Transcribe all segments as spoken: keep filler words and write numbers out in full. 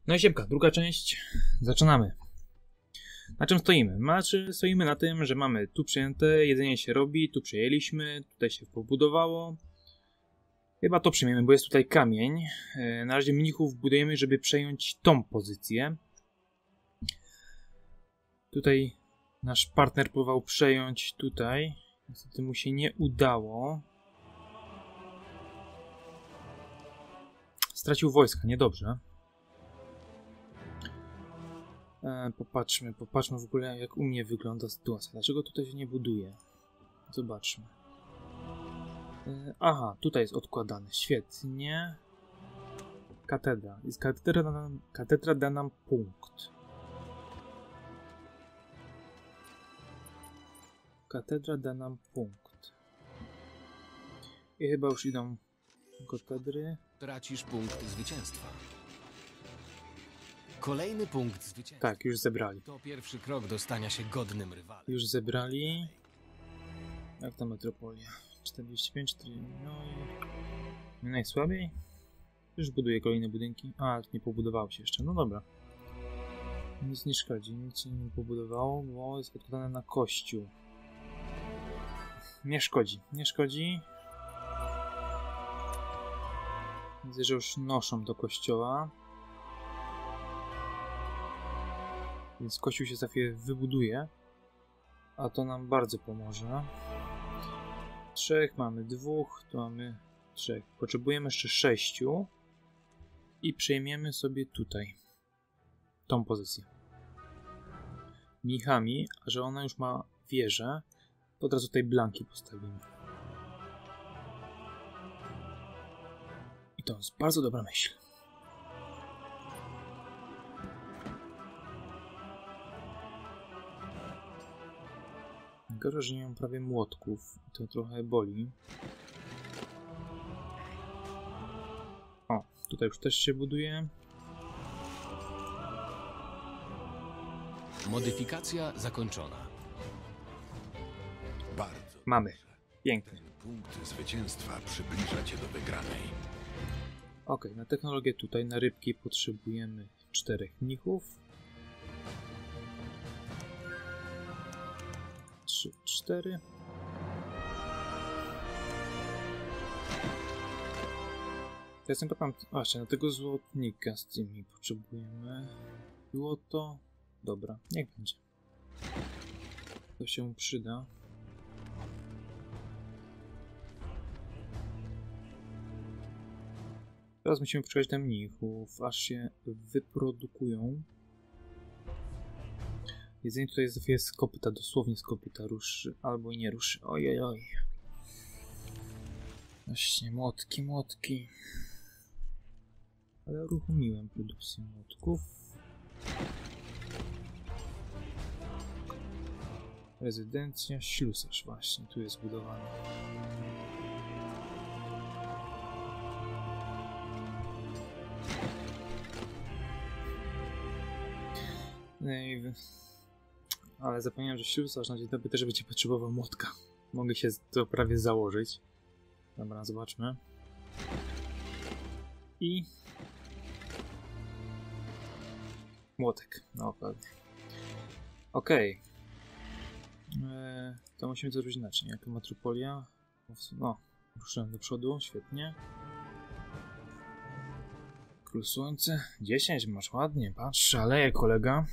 No i siemka, druga część. Zaczynamy. Na czym stoimy? Znaczy, stoimy na tym, że mamy tu przyjęte, jedzenie się robi, tu przejęliśmy, tutaj się pobudowało. Chyba to przyjmiemy, bo jest tutaj kamień. Na razie mnichów budujemy, żeby przejąć tą pozycję. Tutaj nasz partner próbował przejąć tutaj. Niestety mu się nie udało. Stracił wojska, niedobrze. E, popatrzmy, popatrzmy w ogóle, jak u mnie wygląda sytuacja. Dlaczego tutaj się nie buduje? Zobaczmy. E, aha, tutaj jest odkładane. Świetnie. Katedra. Jest katedra, da nam, katedra da nam punkt. Katedra da nam punkt. I chyba już idą katedry. Tracisz punkt zwycięstwa. Kolejny punkt zwycięstwa. Tak, już zebrali. To pierwszy krok do stania się godnym rywalem. Już zebrali. Jak ta metropolia? czterdzieści pięć, cztery, no i... najsłabiej? Już buduje kolejne budynki. A, nie pobudowało się jeszcze. No dobra. Nic nie szkodzi, nic się nie pobudowało, bo jest odkładane na kościół. Nie szkodzi, nie szkodzi. Widzę, że już noszą do kościoła. Więc kościół się za chwilę wybuduje. A to nam bardzo pomoże. Trzech, mamy dwóch, tu mamy trzech. Potrzebujemy jeszcze sześciu. I przejmiemy sobie tutaj tą pozycję. Mnichami, a że ona już ma wieżę, to od razu tutaj blanki postawimy. I to jest bardzo dobra myśl. Gorzej, że nie mam prawie młotków. I to trochę boli. O, tutaj już też się buduje. Modyfikacja zakończona. Bardzo. Mamy. Pięknie. Ten punkt zwycięstwa przybliża cię do wygranej. Ok, na technologię tutaj, na rybki potrzebujemy czterech mnichów. Trzy, cztery. Teraz nie pamiętam. Właśnie, na tego złotnika z tymi potrzebujemy. Złoto. Dobra, niech będzie. To się przyda. Teraz musimy poczekać na mnichów, aż się wyprodukują. Jedzenie tutaj jest, jest z kopyta, dosłownie z kopyta ruszy, albo i nie ruszy. Ojej, oj. Właśnie, młotki, młotki. Ale uruchomiłem produkcję młotków. Rezydencja, ślusarz właśnie, tu jest budowana. Ale zapomniałem, że ślusarz na dzień dobry też będzie potrzebował młotka. Mogę się to prawie założyć. Dobra, zobaczmy. I... młotek, no pewnie. Okej. Okay. Eee, to musimy zrobić inaczej. Jako metropolia. No, ruszyłem do przodu, świetnie. Król Słońce. dziesięć masz ładnie, patrz, szaleje kolega.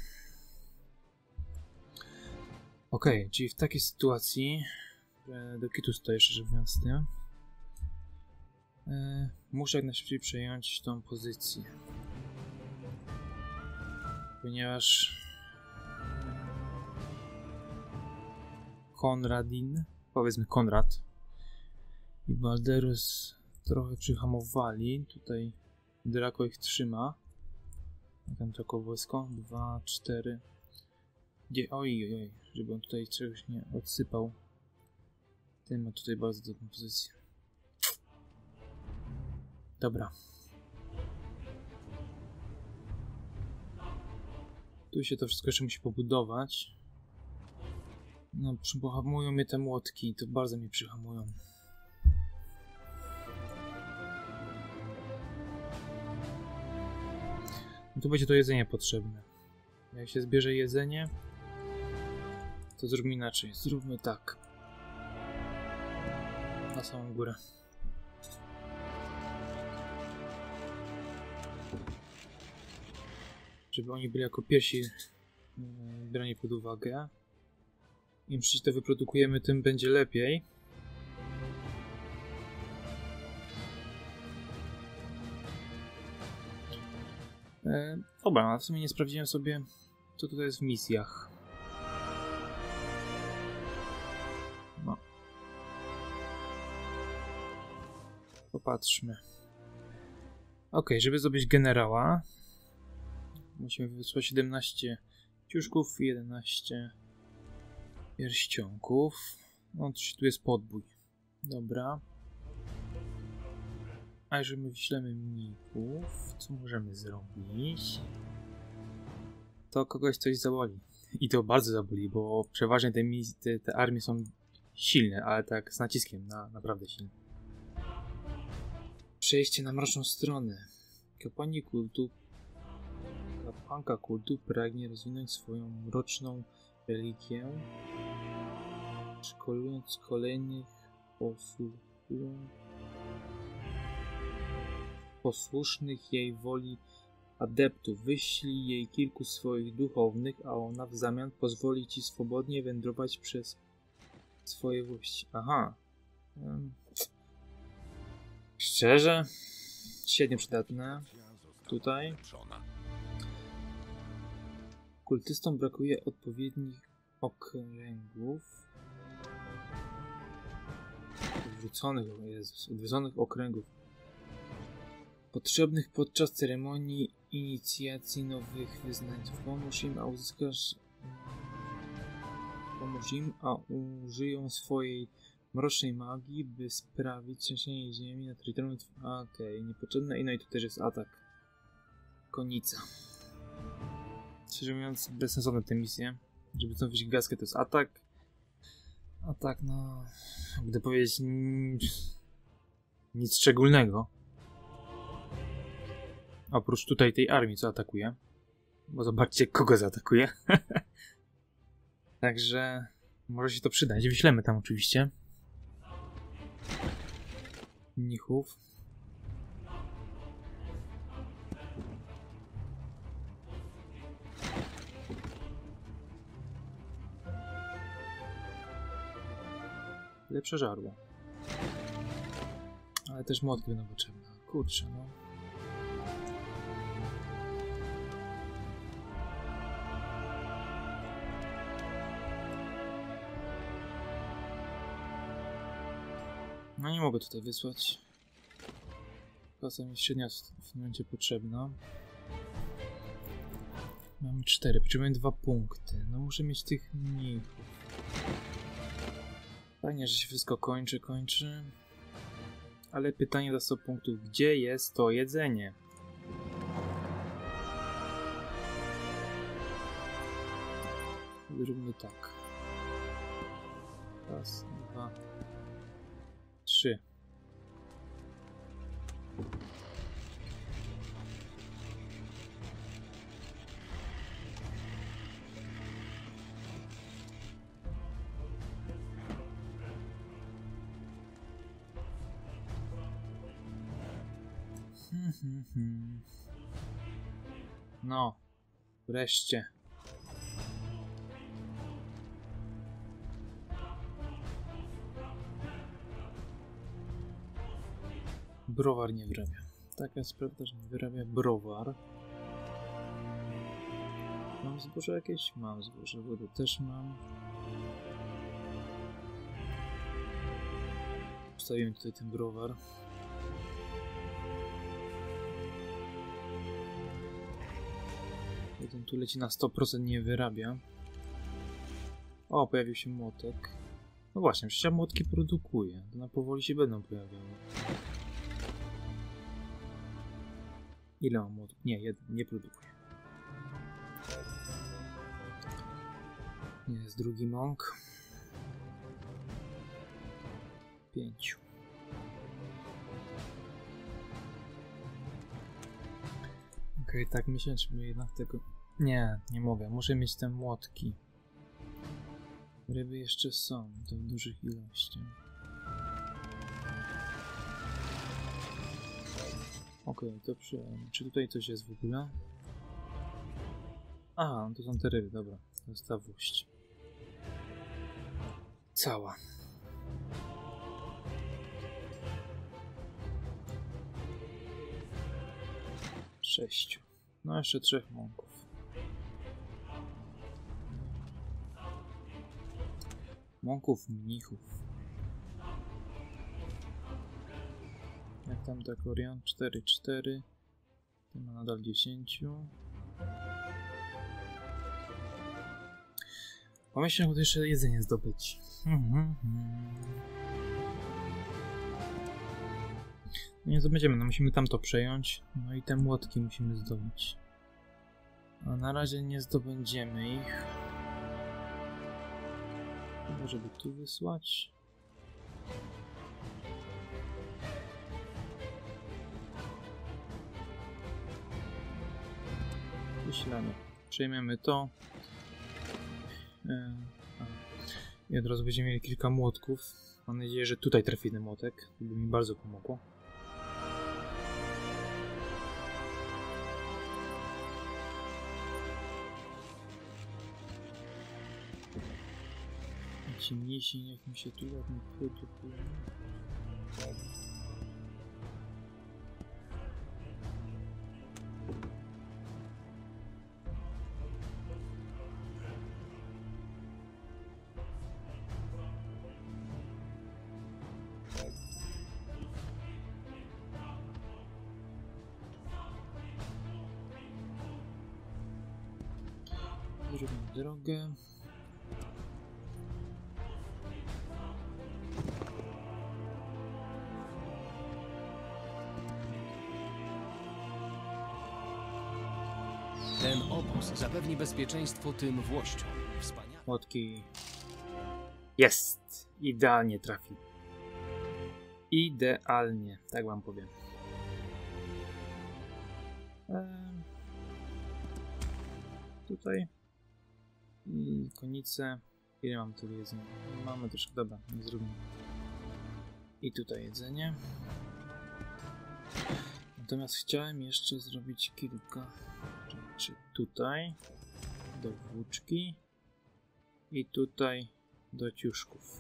Okej, okay, czyli w takiej sytuacji, że do kitu stoję, szczerze mówiąc z tym, yy, muszę jak najszybciej przejąć tą pozycję. Ponieważ Konradin, powiedzmy Konrad i Balderus trochę przyhamowali. Tutaj Draco ich trzyma. Jak tam Draco wojsko? Dwa, cztery. Gdzie? Oj, oj, oj, żeby on tutaj czegoś nie odsypał. Ten ma tutaj bardzo dobrą pozycję. Dobra. Tu się to wszystko jeszcze musi pobudować. No, przyhamują mnie te młotki, to bardzo mnie przyhamują. No tu będzie to jedzenie potrzebne. Jak się zbierze jedzenie, to zróbmy inaczej. Zróbmy tak. Na samą górę. Żeby oni byli jako pierwsi yy, brani pod uwagę. Im szybciej to wyprodukujemy, tym będzie lepiej. E, dobra, a w sumie nie sprawdziłem sobie, co tutaj jest w misjach. No. Popatrzmy. Ok, żeby zdobyć generała, musimy wysłać siedemnaście ciuszków i jedenaście pierścionków. No, tu jest podbój. Dobra. A jeżeli my wyślemy mnichów, co możemy zrobić? To kogoś coś zaboli. I to bardzo zaboli, bo przeważnie te, te, te armie są silne, ale tak z naciskiem na naprawdę silne. Przejście na mroczną stronę. Kapłani kultu Kapłanka kultu pragnie rozwinąć swoją mroczną religię, szkolując kolejnych posłuchując posłusznych jej woli adeptów. Wyślij jej kilku swoich duchownych, a ona w zamian pozwoli ci swobodnie wędrować przez swoje włości. Aha. Um. Szczerze? Średnio przydatne. Tutaj. Kultystom brakuje odpowiednich okręgów. Odwróconych, o Jezus, odwróconych okręgów. Potrzebnych podczas ceremonii inicjacji nowych wyznańców. Pomóż im, a uzyskasz... Pomóż im, a użyją swojej mrocznej magii, by sprawić trzęsienie ziemi na terytorium... Okej, okay, niepotrzebne. I no i tu też jest atak. Konica. Szczerze mówiąc, bezsensowne te misje. Żeby stąd wyjść gwiazdkę, to jest atak. Atak, no... Gdy powiedzieć... Nic szczególnego. Oprócz tutaj tej armii, co atakuje. Bo zobaczcie, kogo zaatakuje. Także może się to przydać. Wyślemy tam oczywiście mnichów. Lepsze żarło. Ale też młotki będą potrzebne. Kurczę, no. No nie mogę tutaj wysłać. Klasa mi średnia w tym momencie potrzebna. Mamy cztery, potrzebujemy dwa punkty. No muszę mieć tych mnichów. Fajnie, że się wszystko kończy, kończy. Ale pytanie do stu punktów, gdzie jest to jedzenie? Zróbmy tak. Raz, dwa, trzy. No, wreszcie. Browar nie wyrabia. Taka jest prawda, że nie wyrabia browar. Mam zboże jakieś? Mam zboże. Wodę też mam. Wstawiłem tutaj ten browar. Jeden tu leci na sto procent, nie wyrabia. O, pojawił się młotek. No właśnie, przecież ja młotki produkuję. To na powoli się będą pojawiały. Ile mam młotków? Nie, jeden, nie produkuję. Nie, jest drugi mąk. Pięciu. Ok, Okej, tak myślę, czy jednak tego... Nie, nie mogę. Muszę mieć te młotki. Ryby jeszcze są, to w dużych ilościach. Okej, okay, to przy... Czy tutaj coś jest w ogóle? Aha, to są te ryby, dobra. To jest ta wóść. Cała. Sześciu. No jeszcze trzech mąków. Mąków, mnichów. Jak tam tak Orion? cztery cztery. Ten ma nadal dziesięć. Pomyślę, że jeszcze jedzenie zdobyć. Mhm. No nie zdobędziemy, no musimy tamto przejąć. No i te młotki musimy zdobyć. A na razie nie zdobędziemy ich. Chyba, żeby tu wysłać. Wyślemy. Przejmiemy to. I od razu będziemy mieli kilka młotków. Mam nadzieję, że tutaj trafi ten młotek. To by mi bardzo pomogło. Ci mniejsi niech mi się tu ładnie produkują. Zrobimy drogę. Ten obóz zapewni bezpieczeństwo tym włościom. Wspaniale. Młotki. Jest! Idealnie trafił. Idealnie, tak wam powiem. Eee, tutaj. I konice. Ile mam tu jedzenia? Mamy troszkę, dobra, nie zrobimy. I tutaj jedzenie. Natomiast chciałem jeszcze zrobić kilka rzeczy. Tutaj do włóczki i tutaj do ciuszków.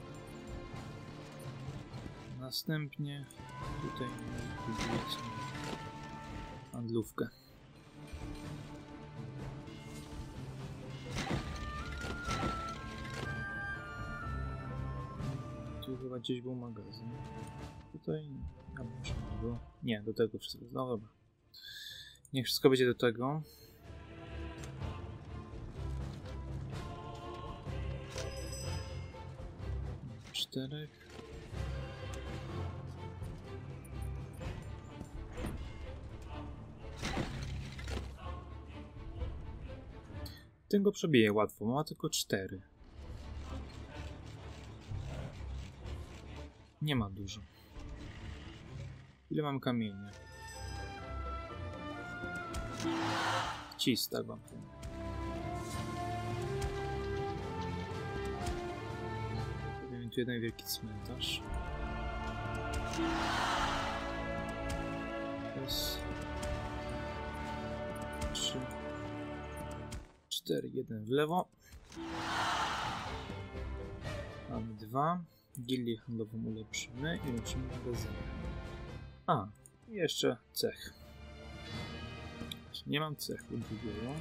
Następnie tutaj budujemy handlówkę. Tu chyba gdzieś był magazyn. Tutaj... A może nie było? Nie, do tego wszystko. No dobra. Niech wszystko będzie do tego. Czterech. Ten go przebije łatwo, ma tylko cztery. Nie ma dużo. Ile mam kamienia? Cis, tak wam powiem. Robimy tu jeden wielki cmentarz. Raz, trzy, cztery, jeden w lewo. Mamy dwa. Gildię handlową ulepszymy i ulepszymy magazynę. A, i jeszcze cech. Nie mam cechu drugiego.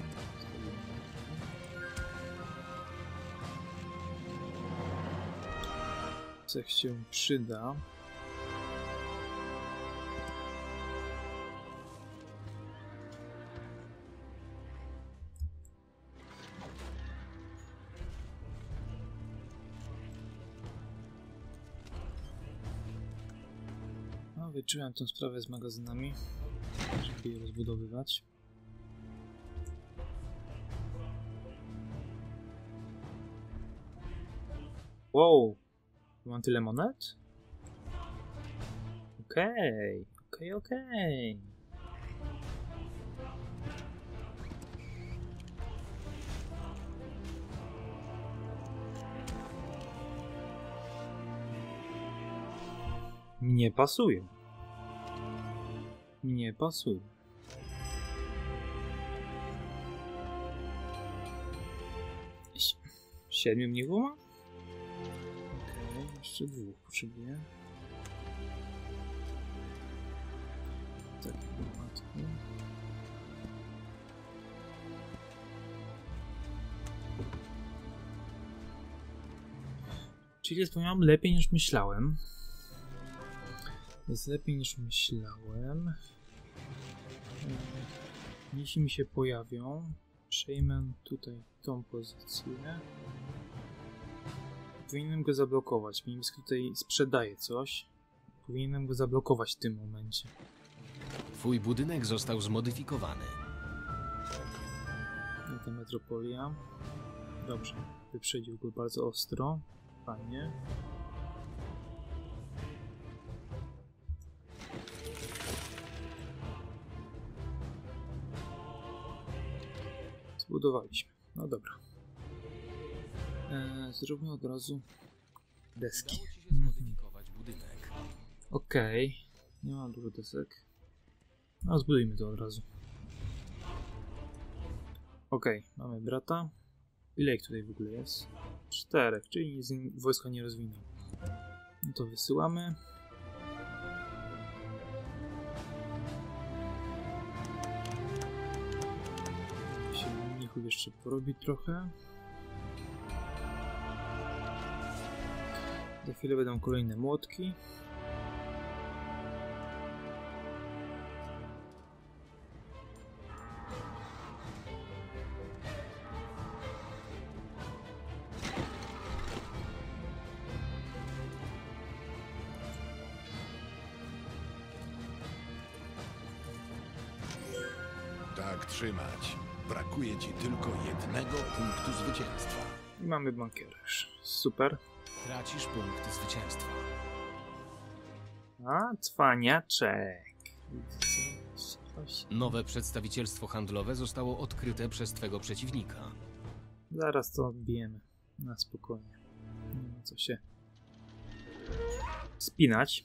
Cech się przyda. No, wyczułem tę sprawę z magazynami, żeby je rozbudowywać. Wow! Mam tyle monet? Okej, okej, okej. mnie pasuje. Mnie pasuje. Si- Siedmiu mnichów ma? Okej, okay, jeszcze dwóch potrzebuję. Tak, matku. Czyli jest, powiem, lepiej niż myślałem. Jest lepiej niż myślałem. Jeśli mi się pojawią, przejmę tutaj tą pozycję. Powinienem go zablokować. Mińsk tutaj sprzedaje coś. Powinienem go zablokować w tym momencie. Twój budynek został zmodyfikowany. I ta metropolia. Dobrze. Wyprzedził go bardzo ostro. Fajnie. Zbudowaliśmy. No dobra. Eee, zróbmy od razu deski. Udało ci się zmodyfikować budynek. Okej. Okay. Nie mam dużo desek. No zbudujmy to od razu. Okej, okay. Mamy brata. Ile ich tutaj w ogóle jest? Czterech, czyli wojska nie rozwinął. No to wysyłamy. Się mnichów jeszcze porobi trochę. Za chwilę będą kolejne młotki. Tak trzymać. Brakuje ci tylko jednego punktu zwycięstwa. I mamy bankiera już. Super. Tracisz punkt zwycięstwa. A, cwaniaczek. Nowe przedstawicielstwo handlowe zostało odkryte przez twego przeciwnika. Zaraz to odbijemy. Na spokojnie. Nie ma co się spinać.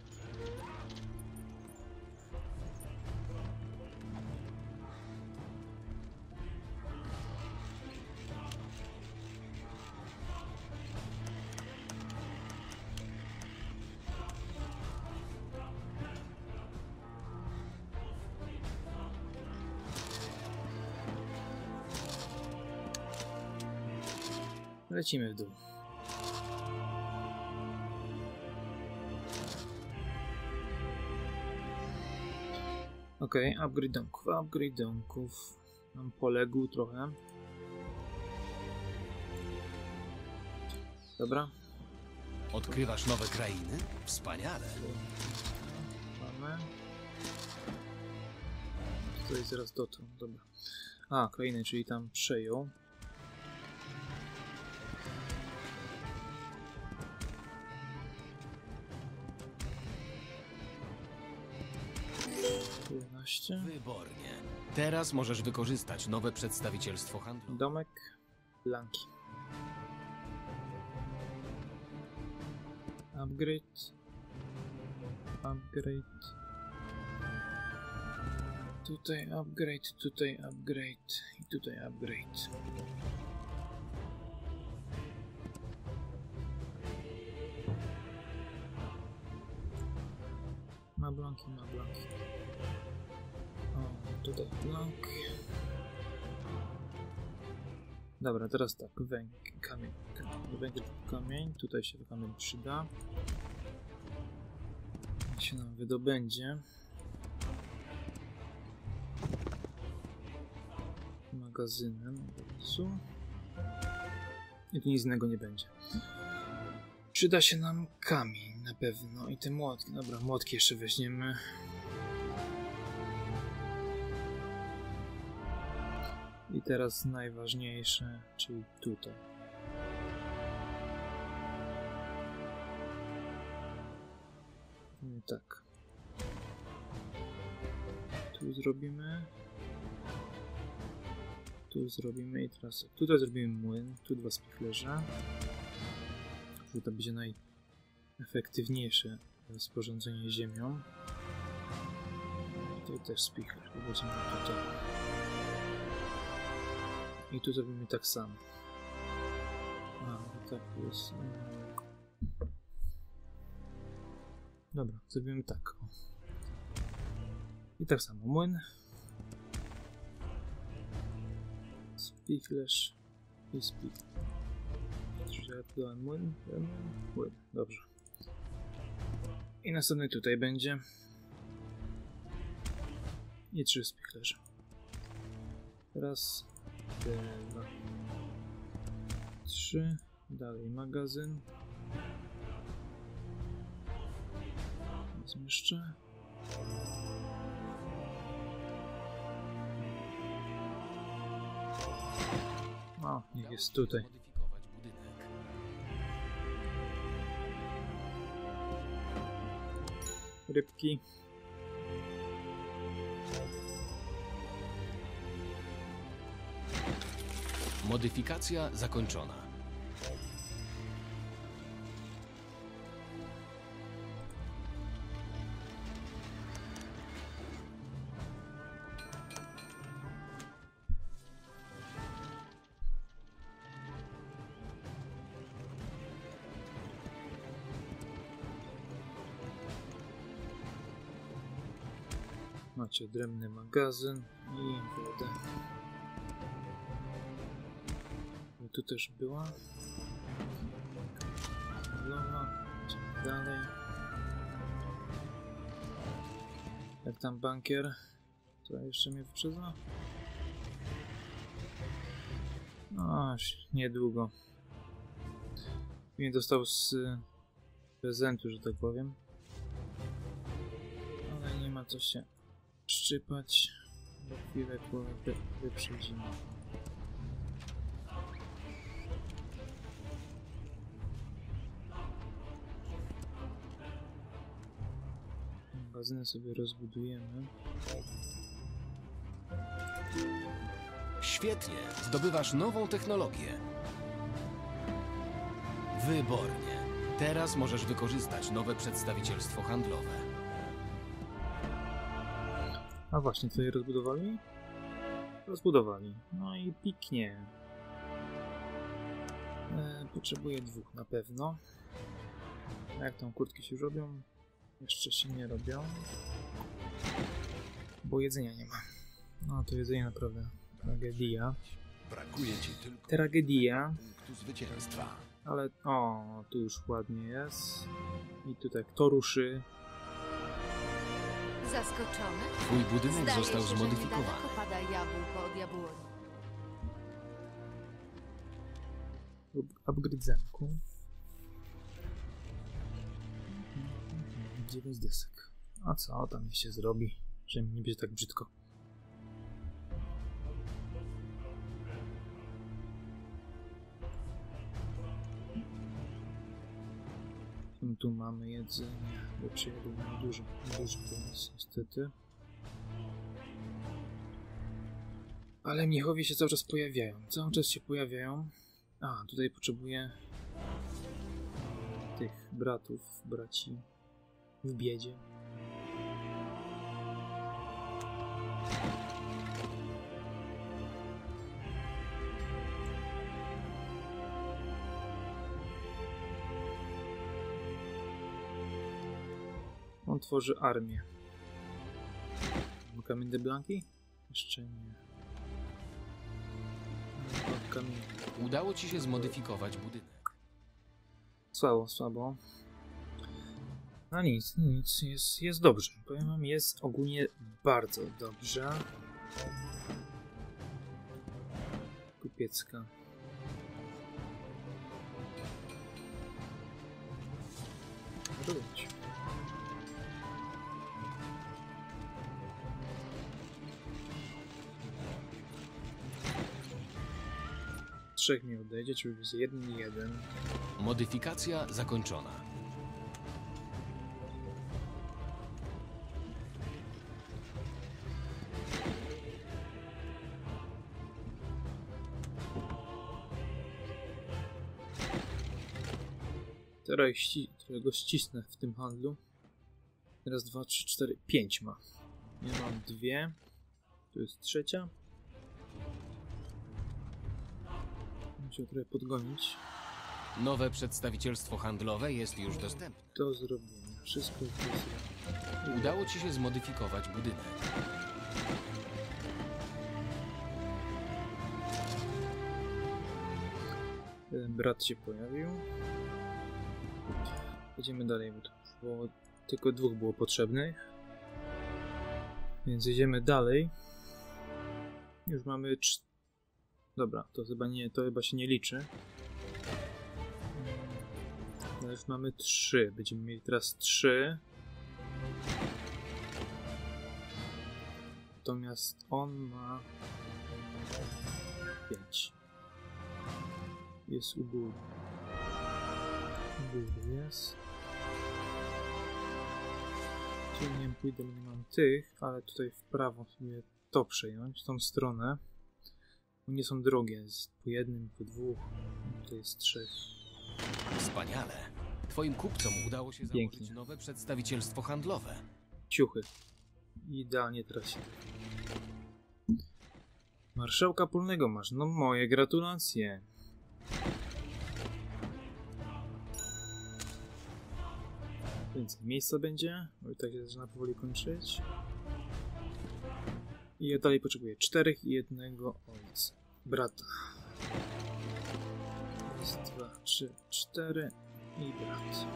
Lecimy w dół. Okej, okay, upgrade domków, upgrade domków. Nam poległ trochę. Dobra. Odkrywasz nowe krainy? Wspaniale. Mamy. To jest zaraz dotąd, dobra. A, krainy, czyli tam przejął. jedenaście. Wybornie. Teraz możesz wykorzystać nowe przedstawicielstwo handlowe. Domek, lanki. Upgrade. Upgrade. Tutaj upgrade, tutaj upgrade i tutaj upgrade. Ma blanki, ma blanki. O, tutaj blank. Dobra, teraz tak, węgiel, kamień, węgiel, kamień, tutaj się kamień przyda. Jak się nam wydobędzie. Magazynem od razu. I tu nic innego nie będzie. Przyda się nam kamień na pewno i te młotki. Dobra, młotki jeszcze weźmiemy. I teraz najważniejsze, czyli tutaj. I tak. Tu zrobimy. Tu zrobimy i teraz tutaj zrobimy młyn. Tu dwa spichlerze. To będzie najefektywniejsze Rozporządzenie ziemią. Tutaj też spichler. Będziemy tutaj. I tu zrobimy tak samo. A, tak jest. Dobra, zrobimy tak. O. I tak samo młyn. Spichlerz i spichlerz. Czy ja tu dałem młyn? Młyn. Dobrze. I następny tutaj będzie. I trzy spichlerze. Raz, dwa, trzy. Dalej magazyn. Zmieszczę. O, niech jest tutaj. Rybki. Modyfikacja zakończona. Macie odrębny magazyn i wodę. I tu też była. Handlowa. Idziemy dalej. Jak tam bankier? To jeszcze mnie wyprzedza? No, niedługo. Nie dostał z prezentu, że tak powiem. Ale nie ma co się szczypać, bo chwilę wy, wyprzedzimy. Magazyny sobie rozbudujemy. Świetnie, zdobywasz nową technologię. Wybornie. Teraz możesz wykorzystać nowe przedstawicielstwo handlowe. A właśnie, co je rozbudowali? Rozbudowali. No i piknie. E, potrzebuję dwóch na pewno. A jak tam kurtki się już robią? Jeszcze się nie robią. Bo jedzenia nie ma. No to jedzenie naprawdę tragedia. Brakuje ci tylko Tragedia. punktu zwycięstwa. Ale o, tu już ładnie jest. I tutaj kto ruszy? Zaskoczony? Twój budynek Zdaje został się, że zmodyfikowany. niedaleko pada jabłko od jabłoni. Upgrade zamku. dziewięć desek. A co tam się zrobi, że mi nie będzie tak brzydko? Tu mamy jedzenie, bo przyjadł nam dużo, dużo pomoc, niestety. Ale mnichowie się cały czas pojawiają, cały czas się pojawiają. A, tutaj potrzebuję tych bratów, braci w biedzie. On tworzy armię. Kamień de Blanki? Jeszcze nie. Kamień. Udało ci się zmodyfikować budynek. Słabo, słabo. No nic, nic, jest, jest dobrze. Powiem wam, jest ogólnie bardzo dobrze. Kupiecka. Robić. Trzech mi odejdzie, czyli będzie jeden i jeden. Modyfikacja zakończona. Teraz ści- go ścisnę w tym handlu. Raz, dwa, trzy, cztery, pięć ma. Ja mam dwie. Tu jest trzecia. Muszę trochę podgonić. Nowe przedstawicielstwo handlowe jest już dostępne. Do zrobienia. Wszystko jest do zrobienia. Udało ci się zmodyfikować budynek. Brat się pojawił. Jedziemy dalej, bo tu było, tylko dwóch było potrzebnych. Więc jedziemy dalej. Już mamy cz... Dobra, to chyba nie, to chyba się nie liczy. Ale już mamy trzy. Będziemy mieli teraz trzy. Natomiast on ma pięć. Jest u góry. U góry jest. Tu nie wiem, pójdę, bo nie mam tych, ale tutaj w prawo sobie to przejąć, tą stronę. Nie są drogie, jest po jednym, po dwóch, to jest trzech. Wspaniale. Twoim kupcom udało się Pięknie. założyć nowe przedstawicielstwo handlowe. Ciuchy. Idealnie teraz się. Marszałka polnego masz, no moje gratulacje. Więcej miejsca będzie, bo i tak się zaczyna powoli kończyć. I ja dalej potrzebuję czterech i jednego ojca. Brata. Raz, dwa, trzy, cztery i brat.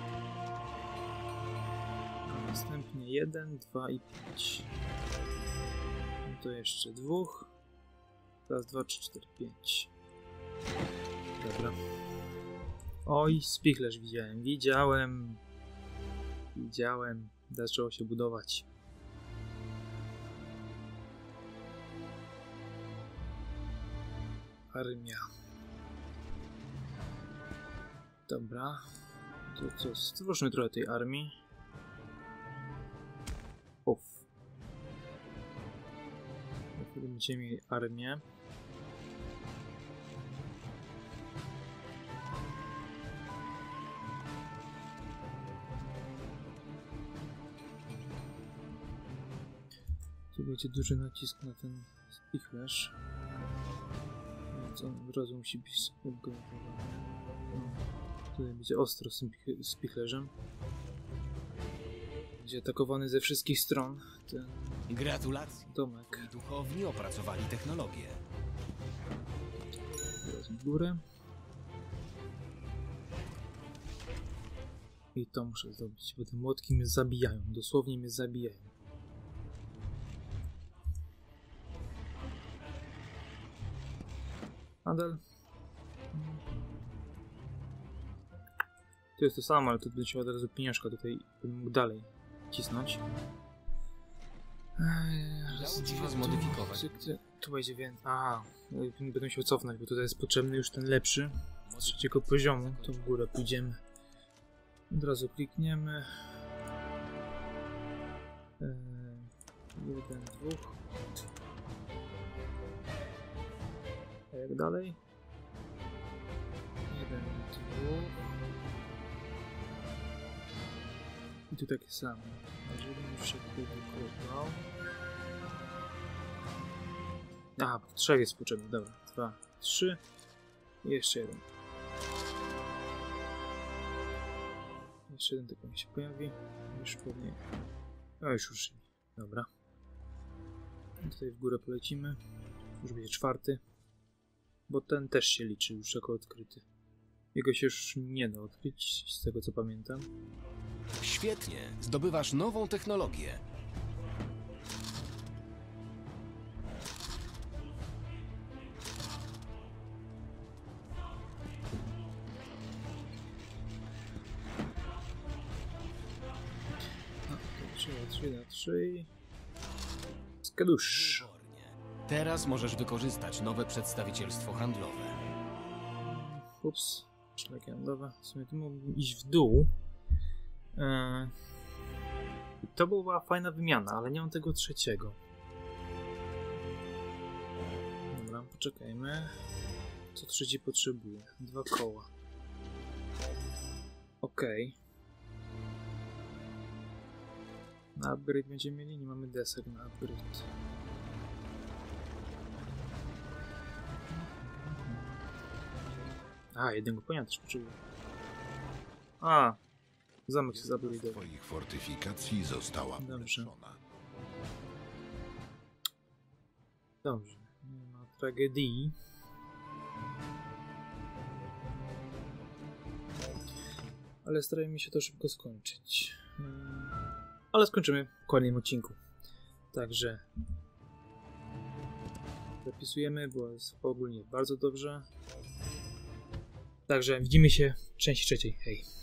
A następnie jeden, dwa i pięć. No to jeszcze dwóch. Raz, dwa, trzy, cztery, pięć. Dobra. Oj, spichlerz widziałem, widziałem. Widziałem. Zaczęło się budować. Armia. Dobra. To co? Stwórzmy trochę tej armii. Uff. Będziemy mieli armię. Tu będzie duży nacisk na ten spichlerz. Więc on od razu musi być upgradowany. No, tutaj będzie ostro z tym spichlerzem. Będzie atakowany ze wszystkich stron ten Gratulacje. domek. I duchowni opracowali technologię. Teraz w górę. I to muszę zrobić, bo te młotki mnie zabijają. Dosłownie mnie zabijają. Nadal. To jest to samo, ale to będzie od razu pieniążka tutaj, bym mógł dalej cisnąć. Udało ci się zmodyfikować. Tu, tu będzie więcej. Aha, będę musiał cofnąć, bo tutaj jest potrzebny już ten lepszy z trzeciego poziomu. To w górę pójdziemy. Od razu klikniemy. Eee, jeden, dwóch. A jak dalej? Jeden, dwóch. I tu takie samo. A żebym już się produkował. Aha, trzech jest potrzebny. Dobra, dwa, trzy. I jeszcze jeden. Jeszcze jeden tylko mi się pojawi. Już pewnie. O, już ruszyli. Dobra. I tutaj w górę polecimy. Już będzie czwarty. Bo ten też się liczy już jako odkryty. Jego się już nie da odkryć, z tego co pamiętam. Świetnie. Zdobywasz nową technologię. No, to trzy na trzy na trzy i... Skadusz. Teraz możesz wykorzystać nowe przedstawicielstwo handlowe. Ups. Szlaki handlowe. W sumie tu mógłbym iść w dół. Eee... To była fajna wymiana, ale nie mam tego trzeciego. Dobra, poczekajmy. Co trzeci potrzebuje? Dwa koła. Okej. Na upgrade będziemy mieli? Nie mamy desek na upgrade. A, jednego konia też potrzebuję. A, zamek się zabudował. Twoich fortyfikacji została ulepszona. Dobrze, nie ma tragedii. Ale starajmy się to szybko skończyć. Ale skończymy w kolejnym odcinku. Także zapisujemy, bo jest ogólnie bardzo dobrze. Także widzimy się w części trzeciej. Hej.